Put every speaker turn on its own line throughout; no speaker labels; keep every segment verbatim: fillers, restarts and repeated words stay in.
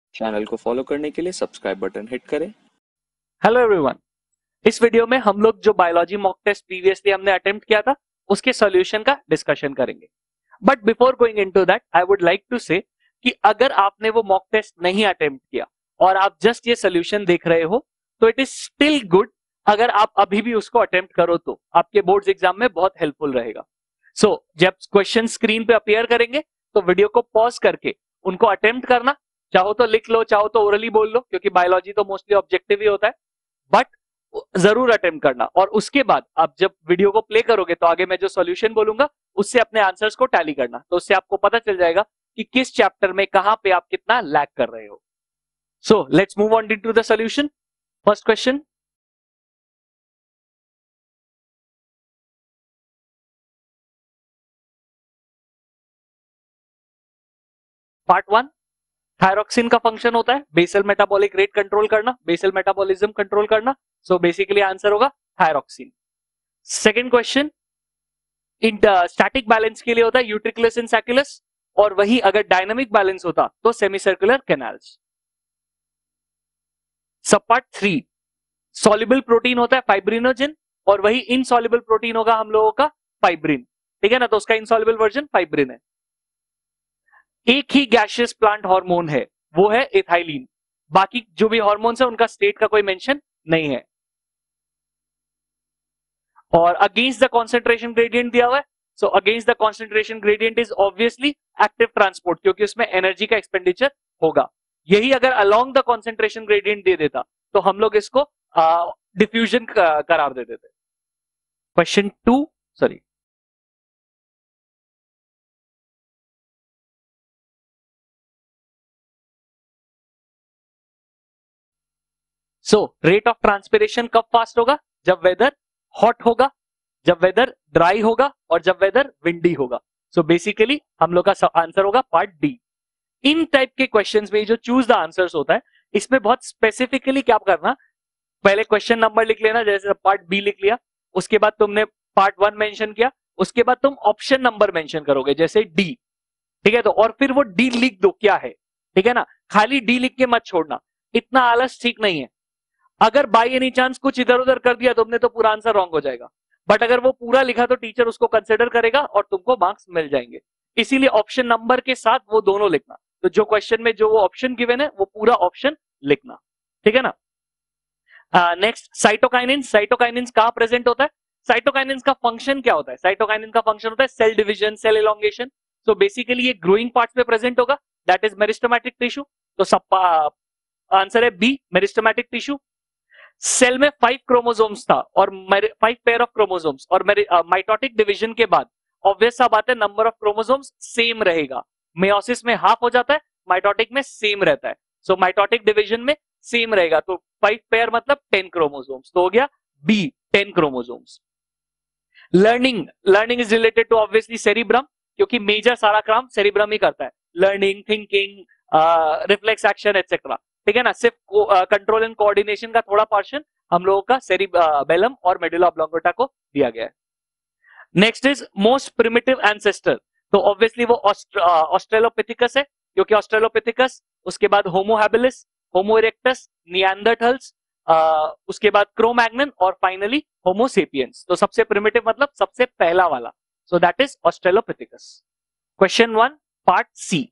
Channel को follow करने के लिए सब्सक्राइब बटन हिट करें।
हेलो एवरीवन, इस वीडियो में हम लोग जो बायोलॉजी मॉक टेस्ट प्रीवियसली हमने अटेम्प्ट किया था उसके सॉल्यूशन का डिस्कशन करेंगे। But before going into that I would like to say कि अगर आपने वो मॉक टेस्ट नहीं अटेम्प्ट किया और आप जस्ट ये सॉल्यूशन देख रहे हो तो इट इज स्टिल गुड। अगर आप अभी भी उसको अटेम्प्ट करो तो आपके बोर्ड्स एग्जाम में बहुत हेल्पफुल रहेगा। सो so, जब क्वेश्चन स्क्रीन पे अपीयर करेंगे तो वीडियो को पॉज करके उनको अटेम्प्ट करना, चाहो तो लिख लो, चाहो तो ओरली बोल लो, क्योंकि बायोलॉजी तो मोस्टली ऑब्जेक्टिव ही होता है, बट जरूर अटेम्प्ट करना। और उसके बाद आप जब वीडियो को प्ले करोगे तो आगे मैं जो सॉल्यूशन बोलूंगा उससे अपने आंसर्स को टैली करना, तो उससे आपको पता चल जाएगा कि किस चैप्टर में कहां पे आप कितना लैग कर रहे हो। So let's move on to the solution. First question, part one, thyroxine का फंक्शन होता है बेसल मेटाबॉलिक रेट कंट्रोल करना, बेसल मेटाबॉलिज्म कंट्रोल करना। सो बेसिकली आंसर होगा thyroxine. Second question, static balance के लिए होता है यूट्रिकुलस एंड सैकुलस, और वही अगर डायनामिक बैलेंस होता तो सेमी सर्कुलर कैनाल्स। सब पार्ट थ्री, सॉल्युबल प्रोटीन होता है फाइब्रिनोजन, और वही इनसॉल्युबल प्रोटीन होगा हम लोगों का फाइब्रिन, ठीक है ना, तो उसका इनसॉल्युबल वर्जन फाइब्रिन है। एक ही गैसियस प्लांट हार्मोन है, वो है एथाइलिन, बाकी जो भी हार्मोन्स है उनका स्टेट का कोई मेंशन नहीं है। और अगेंस्ट द कॉन्सेंट्रेशन ग्रेडियंट दिया हुआ है, so against the concentration gradient is obviously active transport, क्योंकि उसमें एनर्जी का एक्सपेंडिचर होगा। यही अगर अलोंग द कॉन्सेंट्रेशन ग्रेडियंट दे देता तो हम लोग इसको डिफ्यूजन करार दे देते। Question two, sorry so rate of transpiration कब फास्ट होगा? जब वेदर हॉट होगा, जब वेदर ड्राई होगा, और जब वेदर विंडी होगा। सो so बेसिकली हम लोग का आंसर होगा पार्ट डी। इन टाइप के क्वेश्चंस में जो चूज द आंसर्स होता है, इसमें बहुत स्पेसिफिकली क्या करना, पहले क्वेश्चन नंबर लिख लेना, जैसे पार्ट बी लिख लिया, उसके बाद तुमने पार्ट वन मेंशन किया, उसके बाद तुम ऑप्शन नंबर मेंशन करोगे जैसे डी, ठीक है, तो और फिर वो डी लिख दो क्या है, ठीक है ना, खाली डी लिख के मत छोड़ना, इतना आलस ठीक नहीं है। अगर बाई एनी चांस कुछ इधर उधर कर दिया तुमने तो पूरा आंसर रॉन्ग हो जाएगा, बट अगर वो पूरा लिखा तो टीचर उसको कंसिडर करेगा और तुमको मार्क्स मिल जाएंगे। इसीलिए ऑप्शन नंबर के साथ वो दोनों लिखना, तो जो क्वेश्चन में जो वो ऑप्शन गिवन है वो पूरा ऑप्शन लिखना, ठीक है ना। Next, cytokinin. साइटोकाइनिन कहां प्रेजेंट होता है? साइटोकाइनिन का फंक्शन क्या होता है? साइटोकाइनिन का फंक्शन होता है cell division, cell elongation. So basically ये ग्रोइंग पार्ट्स में प्रेजेंट होगा, दैट इज मेरिस्टेमेटिक टिश्यू। तो सब आंसर है बी, मेरिस्टेमेटिक टिश्यू। सेल में फाइव क्रोमोसोम्स था और फाइव पेयर ऑफ क्रोमोसोम्स, और माइटोटिक डिवीजन के बाद ऑब्वियस सा बात है नंबर ऑफ क्रोमोसोम्स सेम रहेगा। मेयोसिस में हाफ हो जाता है, माइटोटिक में सेम रहता है। सो माइटोटिक डिवीजन में सेम रहेगा, तो फाइव पेयर मतलब टेन क्रोमोसोम्स, तो हो गया B, ten chromosomes. Learning, learning is related to obviously cerebrum, क्योंकि मेजर सारा काम सेरिब्रम ही करता है, learning, thinking, reflex action etcetera, ठीक है ना। सिर्फ कंट्रोल एंड कोऑर्डिनेशन का थोड़ा पोर्शन हम लोगों का सेरिबेलम और मेडुला ऑब्लोंगेटा को दिया गया है। Next is most primitive ancestor, तो ऑब्वियसली वो ऑस्ट्रेलोपिथिकस है, क्योंकि ऑस्ट्रेलोपिथिकस, उसके बाद Homo habilis, Homo erectus, Neanderthals, उसके बाद क्रो-मैग्नन, और फाइनली होमो सेपियंस। तो सबसे प्रिमिटिव मतलब सबसे पहला वाला, so that is Australopithecus. Question one, part C.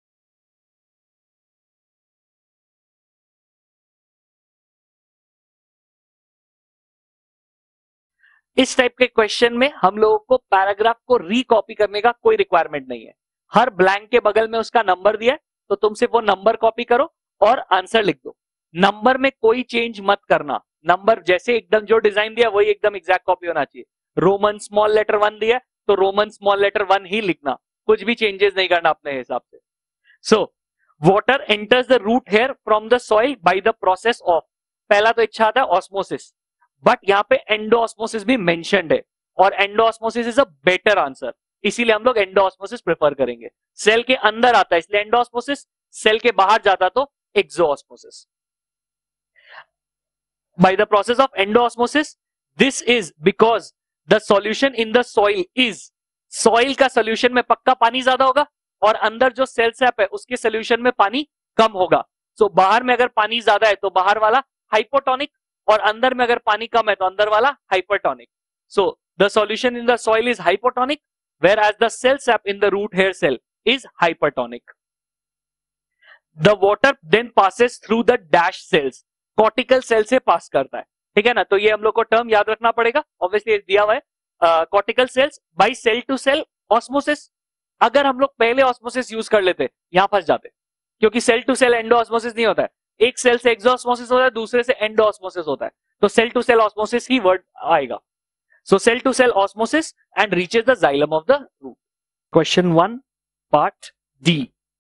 इस टाइप के क्वेश्चन में हम लोगों को पैराग्राफ को रीकॉपी करने का कोई रिक्वायरमेंट नहीं है। हर ब्लैंक के बगल में उसका नंबर दिया है, तो तुम सिर्फ वो नंबर कॉपी करो और आंसर लिख दो। नंबर में कोई चेंज मत करना, नंबर जैसे एकदम जो डिजाइन दिया वही एकदम एग्जैक्ट कॉपी होना चाहिए। रोमन स्मॉल लेटर वन दिया तो रोमन स्मॉल लेटर वन ही लिखना, कुछ भी चेंजेस नहीं करना अपने हिसाब से। So water enters the root hair from the soil by the process of, पहला तो इच्छा आता है ऑस्मोसिस, बट यहाँ पे एंडोऑस्मोसिस भी मेंशन्ड है, और endosmosis is a better answer, इसीलिए हम लोग एंडोऑस्मोसिस प्रेफर करेंगे। सेल के अंदर आता है इसलिए एंडोऑस्मोसिस, सेल के बाहर जाता तो exosmosis. By the process of endosmosis, this is because the solution in the soil is, soil का सॉल्यूशन में पक्का पानी ज्यादा होगा और अंदर जो सेल सैप है उसके सॉल्यूशन में पानी कम होगा। सो बाहर में अगर पानी ज्यादा है तो बाहर वाला हाइपोटोनिक, और अंदर में अगर पानी कम है तो अंदर वाला hypertonic. So the solution in the soil is hypotonic, whereas the cell sap in the root hair cell is hypertonic. The water then passes through the dash cells. Cortical cell से पास करता है, ठीक है ना. तो ये हम लोग को टर्म याद रखना पड़ेगा, ऑब्वियसली दिया हुआ है. Cortical cells by cell to cell osmosis. अगर हम लोग पहले ऑस्मोसिस यूज कर लेते यहां फंस जाते, क्योंकि cell to cell endo osmosis नहीं होता है. एक सेल से एक्सोऑस्मोसिस होता है, दूसरे से एंडो ऑस्मोसिस होता है. तो सेल टू सेल ऑस्मोसिस ही वर्ड आएगा. So cell to cell osmosis and reaches the xylem of the root. Question one, part D.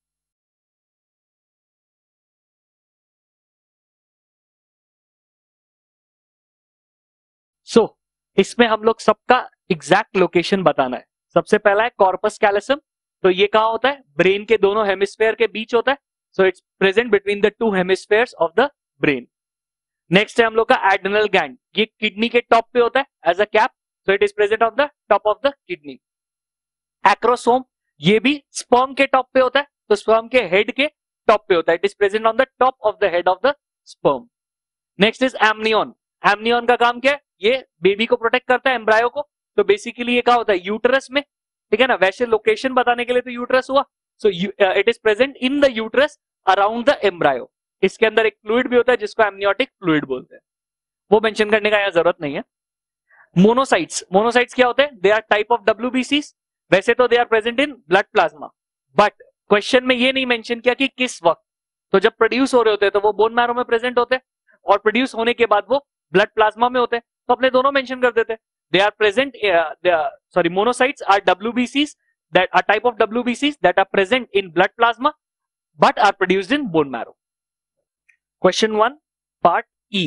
So इसमें हम लोग सबका एग्जैक्ट लोकेशन बताना है. सबसे पहला है कॉर्पस कैलसम. तो ये कहां होता है? ब्रेन के दोनों हेमिस्फेयर के बीच होता है. So it's present between the two hemispheres of the brain. Next है हम लोग का एड्रिनल ग्लैंड. ये किडनी के टॉप पे होता है as a cap. So it is present on the top of the kidney. Acrosome, ये भी sperm के टॉप पे होता है, तो sperm के हेड के टॉप पे होता है. It is present on the top of the head of the sperm. Next is amnion. Amnion का काम क्या है? ये बेबी को प्रोटेक्ट करता है, एम्ब्रायो को. तो बेसिकली ये क्या होता है? यूटरस में, ठीक है ना. वैसे लोकेशन बताने के लिए तो यूटरस हुआ. So it is present in the uterus around the embryo. इसके अंदर एक फ्लूइड भी होता है जिसको एमनियोटिक फ्लूइड बोलते हैं. वो मेंशन करने का यहाँ जरूरत नहीं है. मोनोसाइट्स. मोनोसाइट्स क्या होते हैं? दे आर टाइप ऑफ डब्ल्यूबीसीज. वैसे तो they are present in blood plasma, but question में ये नहीं मेंशन किया कि किस वक्त. तो जब प्रोड्यूस हो रहे होते हैं तो वो बोन मैरो में प्रेजेंट होते हैं, और प्रोड्यूस होने के बाद वो ब्लड प्लाज्मा में होते हैं. तो अपने दोनों मेंशन कर देते हैं. They are present, sorry, monocytes are डब्ल्यूबीसीज that are type of डब्ल्यूबीसीज that are present in blood plasma but are produced in bone marrow. Question one, part E.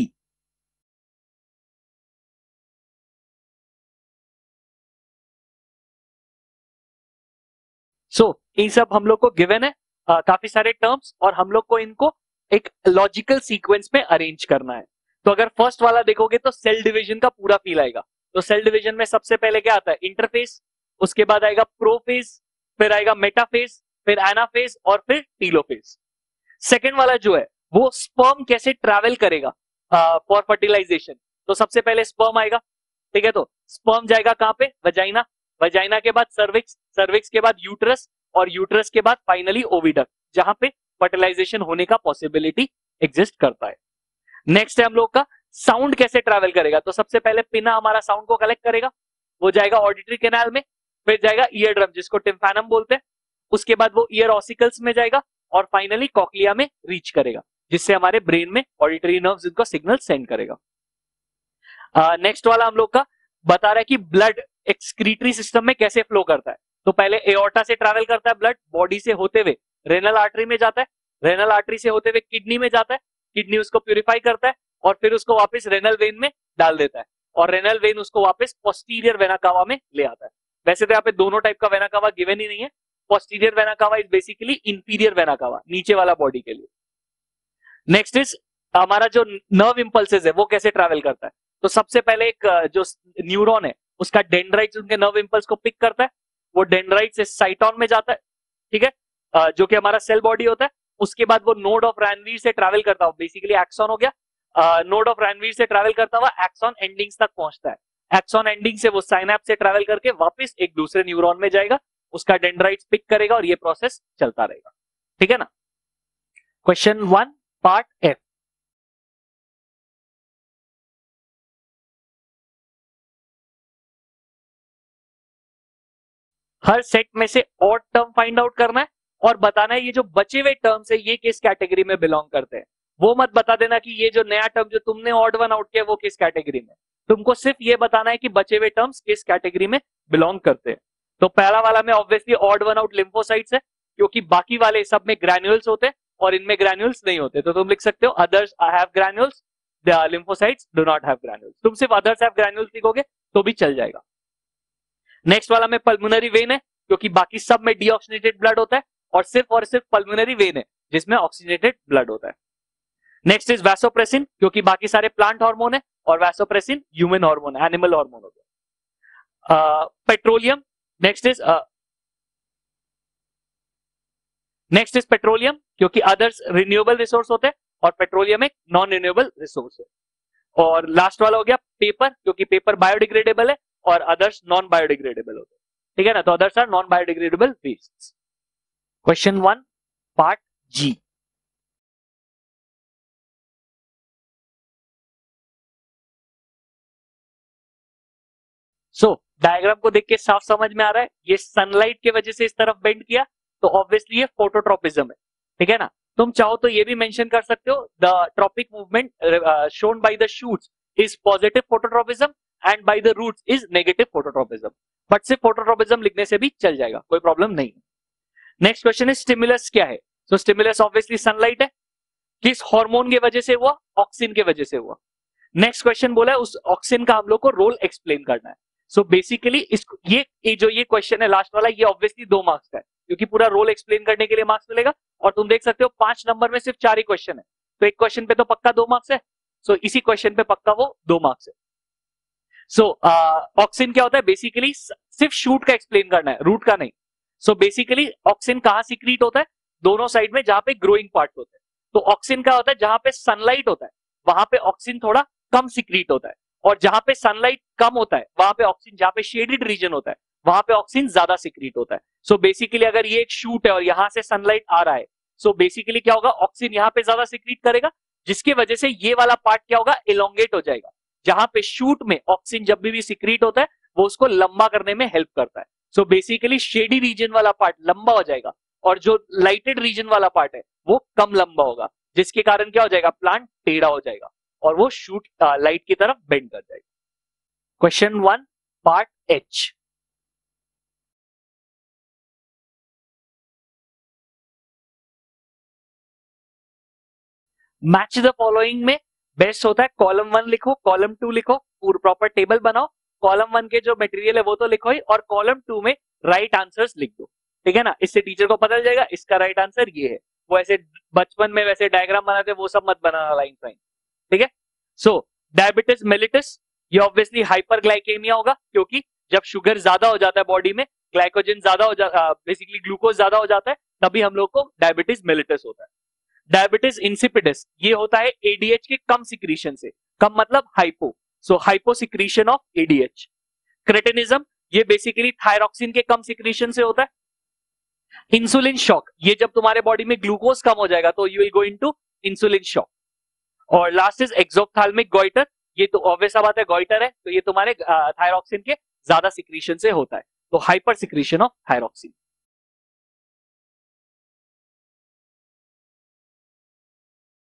So so, इन सब हम लोग को गिवन है uh, काफी सारे टर्म्स, और हम लोग को इनको एक लॉजिकल सीक्वेंस में अरेंज करना है. तो अगर फर्स्ट वाला देखोगे तो सेल डिवीजन का पूरा फील आएगा. तो सेल डिवीजन में सबसे पहले क्या आता है? इंटरफेस. उसके बाद आएगा प्रोफेज, फिर आएगा मेटाफेज, फिर एनाफेज, और फिर टीलोफेज. सेकेंड वाला जो है वो स्पर्म कैसे ट्रैवल करेगा फॉर फर्टिलाइजेशन. तो सबसे पहले स्पर्म आएगा, ठीक है. तो स्पर्म जाएगा कहां पे? वजाइना. वजाइना के बाद सर्विक्स, सर्विक्स के बाद यूट्रस, और यूट्रस के बाद फाइनली ओविडक्ट, जहां पे फर्टिलाइजेशन होने का पॉसिबिलिटी एग्जिस्ट करता है. नेक्स्ट है हम लोग का साउंड कैसे ट्रैवल करेगा. तो सबसे पहले पिना हमारा साउंड को कलेक्ट करेगा, वो जाएगा ऑडिटरी कैनाल में, फिर जाएगा ईयर ड्रम जिसको टिम्फैनम बोलते हैं. उसके बाद वो ईयर ऑसिकल्स में जाएगा, और फाइनली कॉक्लिया में रीच करेगा, जिससे हमारे ब्रेन में ऑडिटरी नर्व्स इनको सिग्नल सेंड करेगा. नेक्स्ट uh, वाला हम लोग का बता रहा है कि ब्लड एक्सक्रीटरी सिस्टम में कैसे फ्लो करता है. तो पहले एओर्टा से ट्रैवल करता है ब्लड, बॉडी से होते हुए रेनल आर्टरी में जाता है, रेनल आर्टरी से होते हुए किडनी में जाता है, किडनी उसको प्यूरिफाई करता है, और फिर उसको वापस रेनल वेन में डाल देता है, और रेनल वेन उसको वापस पोस्टीरियर वेना कावा में ले आता है. वैसे तो यहाँ पे दोनों टाइप का वेना कावा गिवन ही नहीं है. Posterior vena cava is basically inferior vena cava, नीचे वाला बॉडी के लिए. नेक्स्ट इज हमारा जो नर्व इंपल्सेस है वो कैसे ट्रैवल करता है. तो सबसे पहले एक जो न्यूरॉन है उसका डेंड्राइट्स उनके नर्व इंपल्स को पिक करता है, वो डेंड्राइट से साइटॉन में जाता है, ठीक है, जो कि हमारा सेल बॉडी होता है. उसके बाद वो नोड ऑफ रैनवीर से ट्रैवल करता हुआ, बेसिकली एक्सॉन हो गया, नोड ऑफ रैनवीर से ट्रैवल करता हुआ एक्सॉन एंडिंग्स तक पहुंचता है. एक्सॉन एंडिंग से वो साइनैप्स से ट्रैवल करके वापस एक दूसरे न्यूरॉन में जाएगा, उसका डेंड्राइट्स पिक करेगा, और ये प्रोसेस चलता रहेगा. ठीक है ना. Question one, part F. हर सेट में से ऑड टर्म फाइंड आउट करना है, और बताना है ये जो बचे हुए टर्म्स है ये किस कैटेगरी में बिलोंग करते हैं. वो मत बता देना कि ये जो नया टर्म जो तुमने ऑड वन आउट किया वो किस कैटेगरी में. तुमको सिर्फ ये बताना है कि बचे हुए टर्म्स किस कैटेगरी में बिलोंग करते हैं. तो पहला वाला में obviously odd one out lymphocytes है, क्योंकि बाकी वाले सब में ग्रैन्युल्स होते हैं और इनमें ग्रैन्युल्स नहीं होते. तो तुम लिख सकते हो others have granules, the lymphocytes do not have granules. तुम सिर्फ अदर्स हैव ग्रैन्युल्स लिखोगे तो भी चल जाएगा. नेक्स्ट वाला में पल्मोनरी वेन है, क्योंकि बाकी सब में डीऑक्सीनेटेड ब्लड होता है, और सिर्फ और सिर्फ पल्मोनरी वेन है जिसमें ऑक्सीनेटेड ब्लड होता है. नेक्स्ट इज वैसोप्रेसिन, क्योंकि बाकी सारे प्लांट हार्मोन है, और वैसोप्रेसिन ह्यूमन हार्मोन है, एनिमल हार्मोन हो गया. Petroleum. Next is next is petroleum, क्योंकि अदर्स रिन्यूएबल रिसोर्स होते हैं और पेट्रोलियम एक नॉन रिन्यूएबल रिसोर्स है। और लास्ट वाला हो गया पेपर, क्योंकि पेपर बायोडिग्रेडेबल है और अदर्स नॉन बायोडिग्रेडेबल होते हैं, ठीक है ना। तो others are non biodegradable wastes. Question one part G. So diagram को देख के साफ समझ में आ रहा है, ये सनलाइट के वजह से इस तरफ बेंड किया, तो ऑब्वियसली ये फोटोट्रोपिज्म है, ठीक है ना। तुम चाहो तो ये भी मेंशन कर सकते हो the tropic movement shown by the shoots is positive phototropism and by the roots is negative phototropism, but सिर्फ फोटोट्रोपिज्म लिखने से भी चल जाएगा, कोई प्रॉब्लम नहीं। नेक्स्ट क्वेश्चन इज स्टिमुलस क्या है। सो स्टिमुलस ऑब्वियसली सनलाइट है, किस हार्मोन की वजह से हुआ, ऑक्सिन के वजह से हुआ। नेक्स्ट क्वेश्चन बोला है उस ऑक्सिन का हम लोग को रोल एक्सप्लेन करना है। सो so बेसिकली इस ये, ये जो ये क्वेश्चन है लास्ट वाला, ये ऑब्वियसली दो मार्क्स का है, क्योंकि पूरा रोल एक्सप्लेन करने के लिए मार्क्स मिलेगा, और तुम देख सकते हो पांच नंबर में सिर्फ चार ही क्वेश्चन है, तो एक क्वेश्चन पे तो पक्का दो मार्क्स है। सो so इसी क्वेश्चन पे पक्का वो दो मार्क्स है। सो so, ऑक्सिन uh, क्या होता है, बेसिकली सिर्फ शूट का एक्सप्लेन करना है, रूट का नहीं। सो बेसिकली ऑक्सिन कहां सीक्रेट होता है, दोनों साइड में जहां पे ग्रोइंग पार्ट होते हैं। तो ऑक्सिन क्या होता है, जहां पे सनलाइट होता है वहां पे ऑक्सिन थोड़ा कम सीक्रेट होता है, और जहां पे सनलाइट कम होता है वहां पे ऑक्सिन, जहां पे शेडेड रीजन होता है वहां पे ऑक्सिन ज्यादा सीक्रेट होता है। सो so बेसिकली अगर ये एक शूट है और यहां से सनलाइट आ रहा है, सो so बेसिकली क्या होगा, ऑक्सिन यहां पे ज्यादा सीक्रेट करेगा, जिसकी वजह से ये वाला पार्ट क्या होगा, इलोंगेट हो जाएगा। जहां पे शूट में ऑक्सिन जब भी, भी सीक्रेट होता है वो उसको लंबा करने में हेल्प करता है। So so basically shady region वाला पार्ट लंबा हो जाएगा और जो लाइटेड रीजन वाला पार्ट है वो कम लंबा होगा, जिसके कारण क्या हो जाएगा, प्लांट टेढ़ा हो जाएगा और वो शूट लाइट की तरफ बेंड कर जाएगा। Question one part H. Match the following में बेस्ट होता है कॉलम वन लिखो, कॉलम टू लिखो, पूरा प्रॉपर टेबल बनाओ, कॉलम वन के जो मटेरियल है वो तो लिखो ही, और कॉलम टू में राइट आंसर्स लिख दो, ठीक है ना। इससे टीचर को पता चल जाएगा इसका राइट आंसर ये है। वो ऐसे बचपन में वैसे डायग्राम बनाते वो सब मत बनाना लाइन साइन, ठीक है। सो डायबिटीज मेलिटस, ये ऑब्वियसली हाइपरग्लाइकेमिया होगा, क्योंकि जब शुगर ज्यादा हो जाता है बॉडी में, ग्लाइकोजन ज्यादा हो जाता, बेसिकली ग्लूकोज ज्यादा हो जाता है, तभी हम लोग को डायबिटीज मेलिटस होता है। डायबिटीज इंसिपिडस, ये होता है एडीएच के कम सिक्रीशन से, कम मतलब hypo, so hypo secretion of ADH. Cretinism, ये बेसिकली थायरॉक्सिन के कम सिक्रीशन से होता है। इंसुलिन शॉक, ये जब तुम्हारे बॉडी में ग्लूकोज कम हो जाएगा तो you will go into insulin shock. और लास्ट इज एक्सोप्थाल्मिक गॉइटर, ये तो ऑब्वियस बात है, गॉइटर है तो ये तुम्हारे थायरॉक्सिन के ज्यादा सिक्रीशन से होता है, तो हाइपर सिक्रीशन ऑफ थायरॉक्सिन।